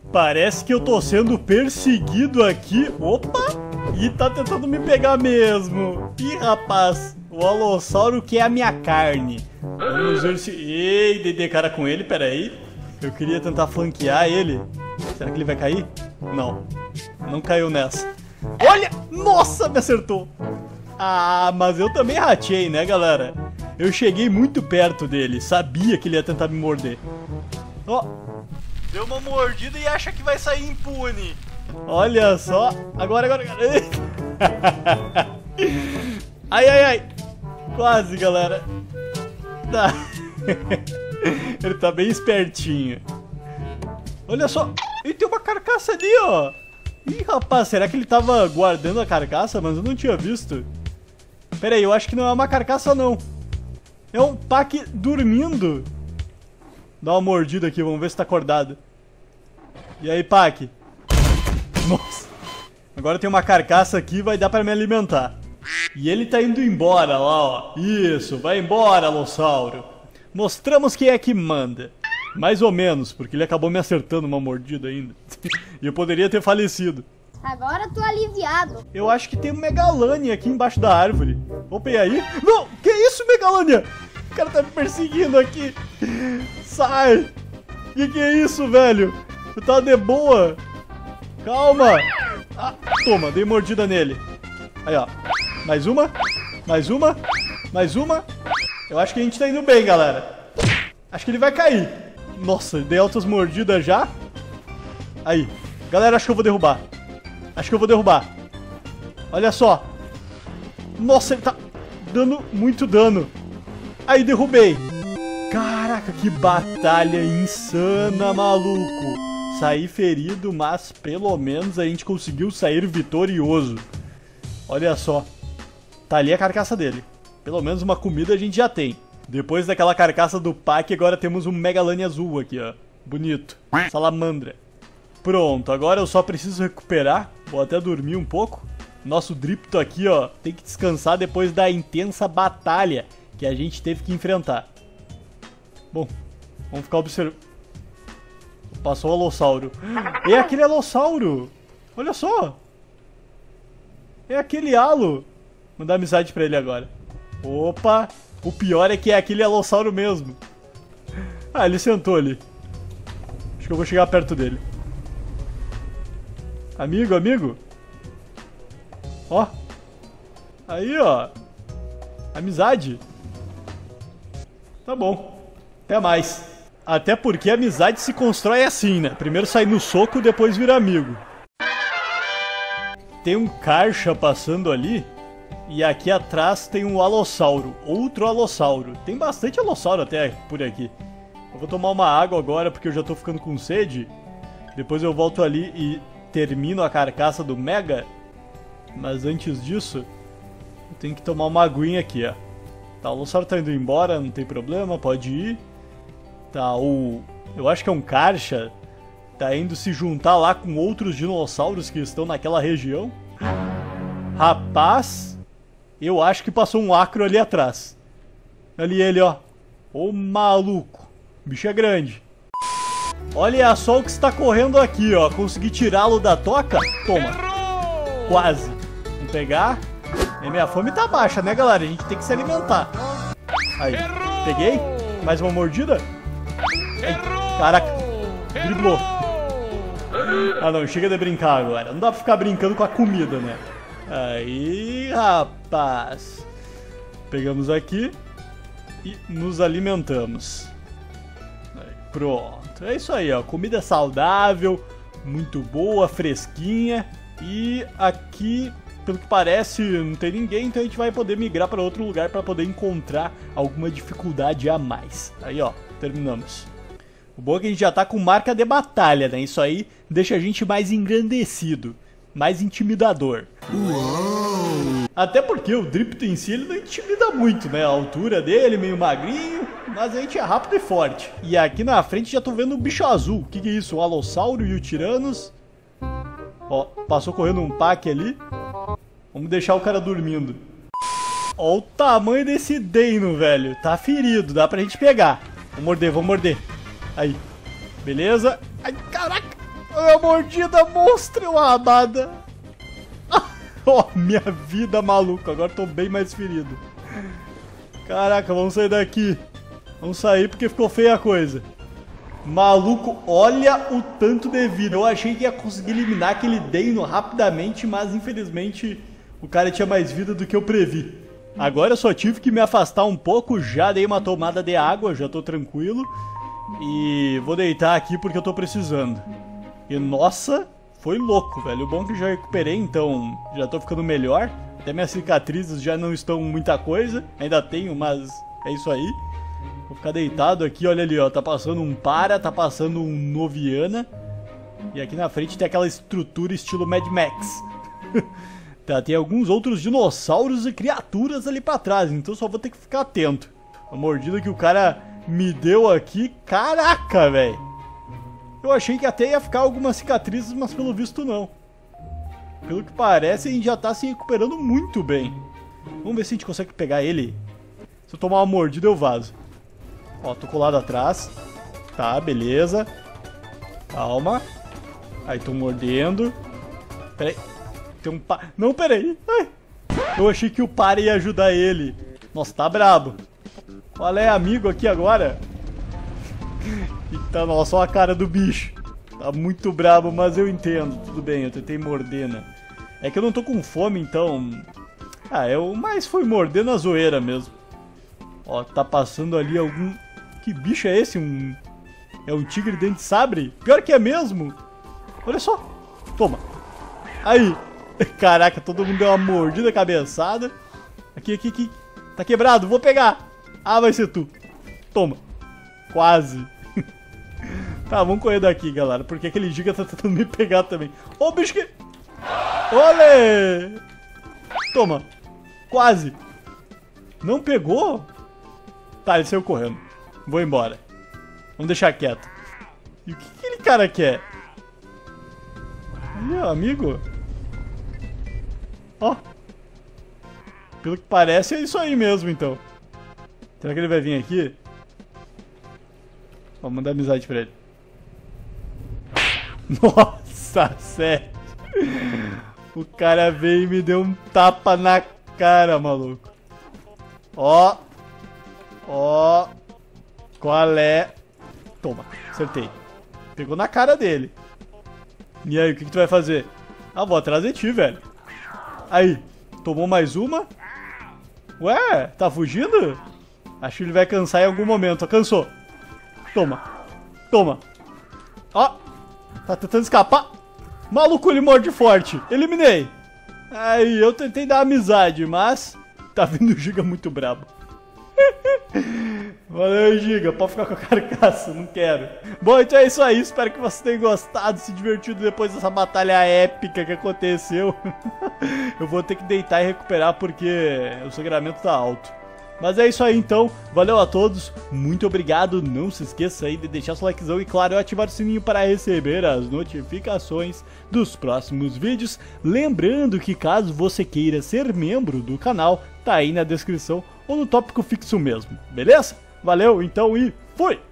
Parece que eu tô sendo perseguido aqui. Opa! E tá tentando me pegar mesmo. Ih, rapaz. O Alossauro quer a minha carne. Vamos ver se... Ei, dei de cara com ele, peraí. Eu queria tentar flanquear ele. Será que ele vai cair? Não. Não caiu nessa. Olha! Nossa, me acertou. Ah, mas eu também ratei, né, galera? Eu cheguei muito perto dele. Sabia que ele ia tentar me morder. Ó. Deu uma mordida e acha que vai sair impune. Olha só. Agora. Ai, ai, ai. Quase, galera. Tá. Ele tá bem espertinho. Olha só. E tem uma carcaça ali, ó. Ih, rapaz, será que ele tava guardando a carcaça? Mas eu não tinha visto. Pera aí, eu acho que não é uma carcaça, não. É um Pac dormindo. Dá uma mordida aqui, vamos ver se tá acordado. E aí, Pac? Nossa. Agora tem uma carcaça aqui, vai dar pra me alimentar. E ele tá indo embora lá, ó. Isso, vai embora, Alossauro. Mostramos quem é que manda. Mais ou menos, porque ele acabou me acertando uma mordida ainda. E eu poderia ter falecido. Agora tô aliviado. Eu acho que tem um Megalania aqui embaixo da árvore. Opa, e aí? Não! Que isso, Megalania? O cara tá me perseguindo aqui. Sai! Que é isso, velho? Eu tava de boa. Calma. Ah, toma, dei mordida nele. Aí, ó. Mais uma. Mais uma. Mais uma. Eu acho que a gente tá indo bem, galera. Acho que ele vai cair. Nossa, dei altas mordidas já. Aí. Galera, acho que eu vou derrubar. Acho que eu vou derrubar. Olha só. Nossa, ele tá dando muito dano. Aí, derrubei. Caraca, que batalha insana, maluco. Saí ferido, mas pelo menos a gente conseguiu sair vitorioso. Olha só. Tá ali a carcaça dele. Pelo menos uma comida a gente já tem. Depois daquela carcaça do Pac, agora temos um Megalania azul aqui, ó. Bonito. Salamandra. Pronto, agora eu só preciso recuperar. Vou até dormir um pouco. Nosso Dripto aqui, ó, tem que descansar depois da intensa batalha que a gente teve que enfrentar. Bom, vamos ficar observando. Passou o Alossauro. É aquele Alossauro! Olha só! É aquele Alo! Vou dar amizade pra ele agora. Opa! O pior é que é aquele Alossauro mesmo. Ah, ele sentou ali. Acho que eu vou chegar perto dele. Amigo, amigo. Ó. Aí, ó. Amizade. Tá bom. Até mais. Até porque a amizade se constrói assim, né? Primeiro sai no soco, depois vira amigo. Tem um Karcha passando ali. E aqui atrás tem um Alossauro. Outro Alossauro. Tem bastante Alossauro até por aqui. Eu vou tomar uma água agora porque eu já tô ficando com sede. Depois eu volto ali e termino a carcaça do Mega. Mas antes disso, eu tenho que tomar uma aguinha aqui, ó. Tá, o Alossauro tá indo embora, não tem problema, pode ir. Tá, eu acho que é um Karcha. Tá indo se juntar lá com outros dinossauros que estão naquela região. Rapaz, eu acho que passou um Acro ali atrás. Ali ele, ó. Ô maluco. O bicho é grande. Olha só o que está correndo aqui, ó. Consegui tirá-lo da toca. Toma. Quase. Vamos pegar. E minha fome tá baixa, né, galera? A gente tem que se alimentar. Aí. Peguei. Mais uma mordida. Ai, caraca. Driblou. Ah, não. Chega de brincar agora. Não dá pra ficar brincando com a comida, né? Aí, rapaz. Pegamos aqui e nos alimentamos. Aí, pronto. É isso aí, ó. Comida saudável, muito boa, fresquinha. E aqui, pelo que parece, não tem ninguém, então a gente vai poder migrar para outro lugar para poder encontrar alguma dificuldade a mais. Aí, ó, terminamos. O bom é que a gente já tá com marca de batalha, né? Isso aí deixa a gente mais engrandecido, mais intimidador. Uou. Até porque o Dripto em si, ele não intimida muito, né? A altura dele, meio magrinho, mas a gente é rápido e forte. E aqui na frente já tô vendo um bicho azul. O que é isso? O Alossauro e o Tiranos. Ó, passou correndo um Pac ali. Vamos deixar o cara dormindo. Ó o tamanho desse Deino, velho. Tá ferido, dá pra gente pegar. Vamos morder, vamos morder. Aí. Beleza. Ai, caraca. A mordida monstro amada. Oh, minha vida, maluco. Agora tô bem mais ferido. Caraca, vamos sair daqui. Vamos sair porque ficou feia a coisa. Maluco, olha o tanto de vida. Eu achei que ia conseguir eliminar aquele Deino rapidamente, mas infelizmente o cara tinha mais vida do que eu previ. Agora eu só tive que me afastar um pouco. Já dei uma tomada de água, já tô tranquilo. E vou deitar aqui porque eu tô precisando. E nossa, foi louco, velho. O bom é que eu já recuperei, então já tô ficando melhor. Até minhas cicatrizes já não estão muita coisa. Ainda tenho, mas é isso aí. Vou ficar deitado aqui, olha ali, ó. Tá passando um Para, tá passando um Noviana. E aqui na frente tem aquela estrutura estilo Mad Max. Tá, tem alguns outros dinossauros e criaturas ali pra trás, então só vou ter que ficar atento. A mordida que o cara me deu aqui, caraca, velho. Eu achei que até ia ficar algumas cicatrizes, mas pelo visto não. Pelo que parece, a gente já tá se recuperando muito bem. Vamos ver se a gente consegue pegar ele. Se eu tomar uma mordida, eu vazo. Ó, tô colado atrás. Tá, beleza. Calma. Aí, tô mordendo. Pera aí. Tem um pa... Não, pera aí. Ai. Eu achei que o Para ia ajudar ele. Nossa, tá brabo. Qual é, amigo, aqui agora? Eita, nossa, olha a cara do bicho. Tá muito brabo, mas eu entendo. Tudo bem, eu tentei morder, né? É que eu não tô com fome, então... Ah, eu mais fui morder na zoeira mesmo. Ó, tá passando ali algum... Que bicho é esse? É um tigre dente de sabre? Pior que é mesmo. Olha só. Toma. Aí. Caraca, todo mundo deu uma mordida cabeçada. Aqui, aqui, aqui. Tá quebrado, vou pegar. Ah, vai ser tu. Toma. Quase. Tá, vamos correr daqui, galera. Porque aquele giga tá tentando me pegar também. Ô, o bicho que... Olê! Toma. Quase. Não pegou? Tá, ele saiu correndo. Vou embora. Vamos deixar quieto. E o que aquele cara quer? Ih, amigo. Ó. Pelo que parece é isso aí mesmo, então. Será que ele vai vir aqui? Vou mandar amizade pra ele. Nossa, sério. O cara veio e me deu um tapa na cara, maluco. Ó. Ó. Qual é? Toma, acertei. Pegou na cara dele. E aí, o que tu vai fazer? Ah, vou atrás de ti, velho. Aí, tomou mais uma. Ué, tá fugindo? Acho que ele vai cansar em algum momento. Cansou. Toma. Toma. Ó. Tá tentando escapar. Maluco, ele morde forte. Eliminei. Aí, eu tentei dar amizade, mas... Tá vindo o Giga muito brabo. Valeu, Giga. Pode ficar com a carcaça. Não quero. Bom, então é isso aí. Espero que vocês tenham gostado, se divertido depois dessa batalha épica que aconteceu. Eu vou ter que deitar e recuperar porque o sangramento tá alto. Mas é isso aí então, valeu a todos, muito obrigado, não se esqueça aí de deixar seu likezão e claro, ativar o sininho para receber as notificações dos próximos vídeos. Lembrando que caso você queira ser membro do canal, tá aí na descrição ou no tópico fixo mesmo, beleza? Valeu então e fui!